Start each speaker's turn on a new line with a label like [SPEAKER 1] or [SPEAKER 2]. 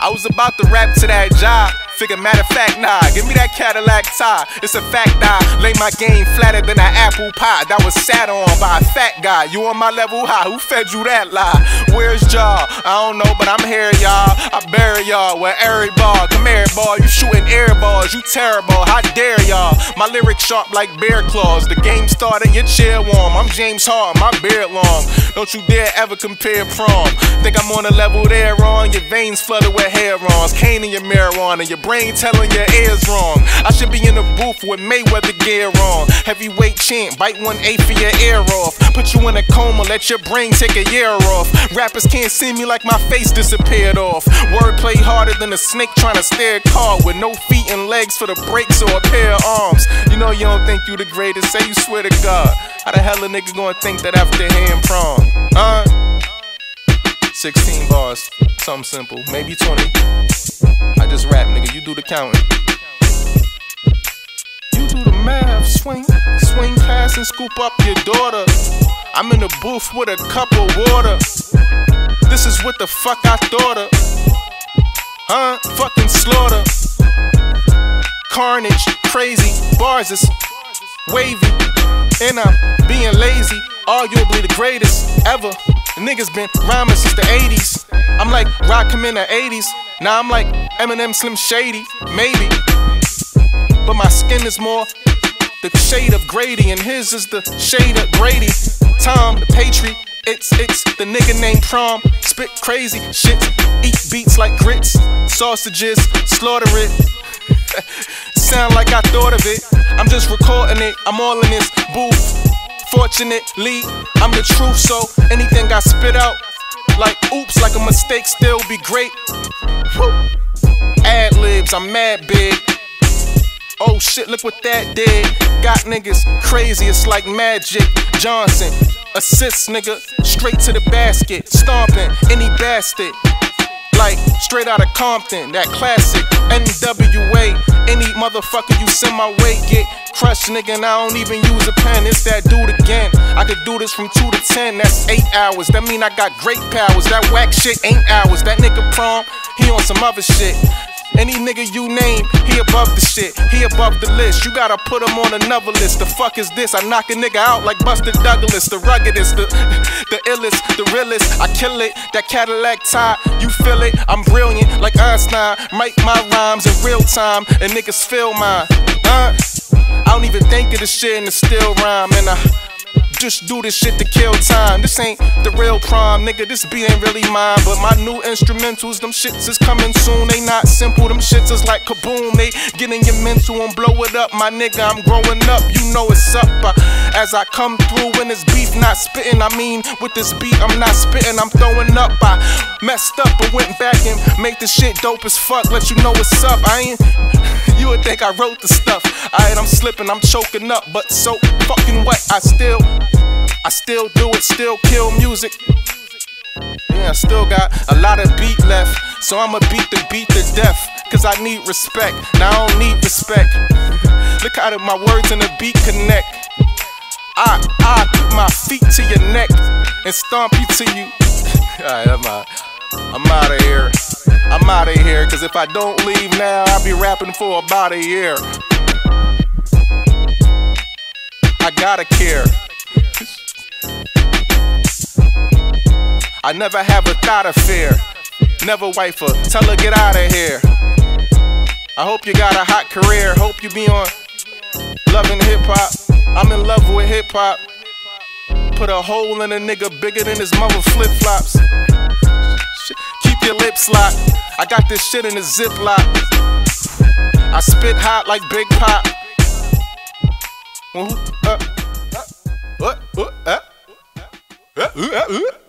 [SPEAKER 1] I was about to rap to that job. Figure, matter of fact, nah, give me that Cadillac tie. It's a fact, I lay my game flatter than an apple pie that was sat on by a fat guy. You on my level high, who fed you that lie? Where's y'all? I don't know, but I'm here, y'all. I bury y'all with every ball. Come here, ball, you shooting air balls, you terrible, how dare y'all? My lyrics sharp like bear claws. The game started, your chair warm. I'm James Harden, my beard long. Don't you dare ever compare prom. Think I'm on a level there wrong. Your veins flooded with hair wrongs. Cane in your mirror on and your brain telling your ears wrong. I should be in the booth with Mayweather gear on. Heavyweight champ, bite 1/8 of your ear off. Put you in a coma, let your brain take a year off. Rappers can't see me like my face disappeared off. Wordplay harder than a snake trying to stare a car with no feet and legs for the brakes or a pair of arms. You know you don't think you the greatest, say you swear to God. How the hell a nigga gonna think that after hearing prom? 16 bars, something simple, maybe 20. I just rap, nigga, you do the counting. You do the math, swing past and scoop up your daughter. I'm in the booth with a cup of water. This is what the fuck I thought of. Fucking slaughter. Carnage, crazy, bars is wavy. And I'm being lazy, arguably the greatest ever. The niggas been rhyming since the 80s. I'm like Rakim in the 80s. Now I'm like Eminem, Slim Shady, maybe. But my skin is more the shade of Grady, and his is the shade of Brady. Tom, the Patriot, it's the nigga named Prom. Spit crazy shit, eat beats like grits, sausages, slaughter it. Sound like I thought of it. I'm just recording it, I'm all in this booth. Fortunately, I'm the truth, so anything I spit out, like oops, like a mistake, still be great. Ad-libs, I'm mad big. Oh shit, look what that did. Got niggas crazy, it's like Magic Johnson. Assists, nigga, straight to the basket. Stomping any bastard, like straight out of Compton. That classic NWA. Any motherfucker you send my way get crushed, nigga, and I don't even use a pen. It's that dude again. I could do this from 2 to 10, that's 8 hours. That mean I got great powers. That whack shit ain't ours. That nigga Prom, he on some other shit. Any nigga you name, he above the shit, he above the list. You gotta put him on another list. The fuck is this? I knock a nigga out like Buster Douglas. The ruggedest, the illest, the realest. I kill it, that Cadillac tie, you feel it. I'm brilliant like Einstein. Write my rhymes in real time and niggas feel mine. I don't even think of this shit in the still rhyme. And I just do this shit to kill time. This ain't the real Prom, nigga, this beat ain't really mine. But my new instrumentals, them shits is coming soon. They not simple, them shits is like kaboom. They get in your mental and blow it up, my nigga, I'm growing up, you know it's up. As I come through in this beef, not spitting, I mean, with this beat, I'm not spitting, I'm throwing up. I messed up but went back and made this shit dope as fuck, let you know what's up. I ain't, you would think I wrote the stuff. Alright, I'm slipping, I'm choking up, but so fucking what? I still do it, still kill music. Yeah, I still got a lot of beat left, so I'ma beat the beat to death. Cause I need respect, now I don't need respect. Look how my words and the beat connect. I put my feet to your neck and stomp you to you. Alright, I'm out of here. I'm out of here, cause if I don't leave now, I'll be rapping for about a year. I gotta care. I never have a thought of fear. Never wife her, tell her get out of here. I hope you got a hot career. Hope you be on loving hip hop. I'm in love with hip hop. Put a hole in a nigga bigger than his mother flip flops. Keep your lips locked. I got this shit in a Ziploc. I spit hot like Big Pop. What?